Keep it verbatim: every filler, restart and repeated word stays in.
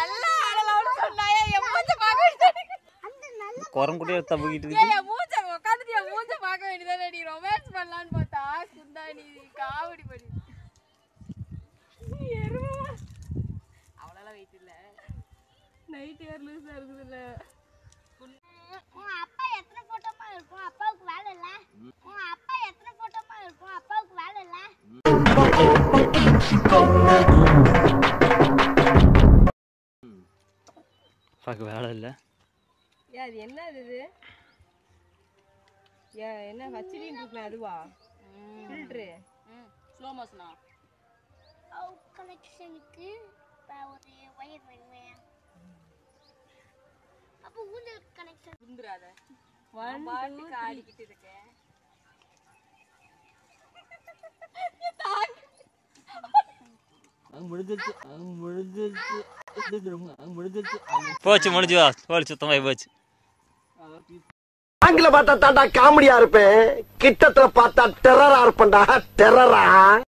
நல்லா ஆடலாம்னு சொன்னாயே என் மூஞ்ச பார்க்க வேண்டியது அந்த நல்ல குரங்குடியே தப்பிக்கிட்டு இருக்கு என் மூஞ்ச உட்கார்ந்துட்டு என் மூஞ்ச பார்க்க வேண்டியதானே நீ ரொமான்ஸ் பண்ணலாம்னு பார்த்தா குந்தாணி காமெடி பண்ணி அவ்வளோலாம் வெயிட் இல்லை நைட் ஏர் லூஸாக இருக்குதுல்ல உன் அப்பா எத்தனை போட்டோமா இருக்கும் அப்பாவுக்கு வேலை இல்ல உன் அப்பா எத்தனை போட்டோமா இருக்கும் அப்பாவுக்கு வேலை இல்ல அப்பாவுக்கு வேலை இல்லை ஏன் அது என்ன இது ஏன் என்ன ஹச்சிடின்னு இருக்குல்ல அதுவா ஃபில்ட்ரு ஸ்லோ மோஷனா அவு கலெக்ஷனுக்கு ஒரு ஒயர் வேணுமே அப்போ ஊஞ்சல் கனெக்ஷன் குந்துராத ஒன் பாட்டுக்கு ஆடிக்கிட்டு இருக்கேன் போச்சு முடிஞ்சு வா போச்சு சுத்தமாகி போச்சு ஆங்கில பார்த்தா தாண்டா காமெடியா இருப்பேன் கிட்டத்துல பார்த்தா டெரரா இருப்பேன்டா டெரரா